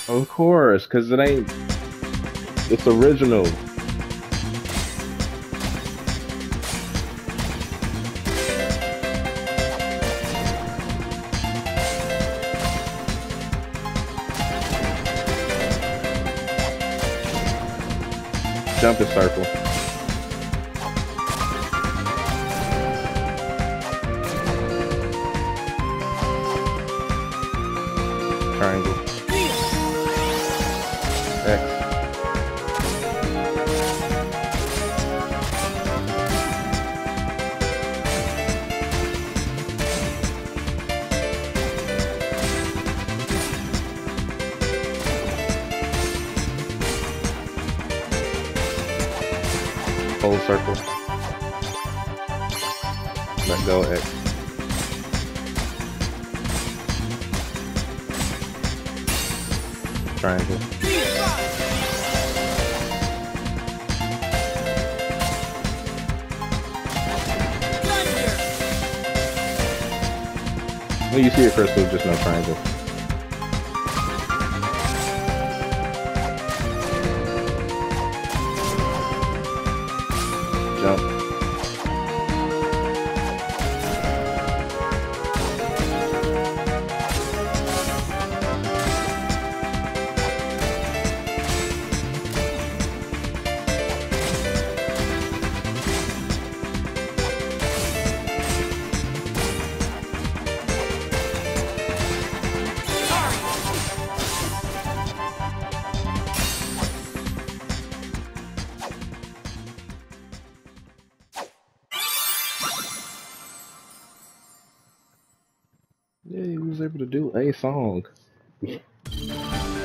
Of course, cause it ain't. It's original. Jump in circle. Triangle. X. Whole circle. Let go X. Triangle. Well, you see it first, so just no triangle. Jump. Yeah, he was able to do a song.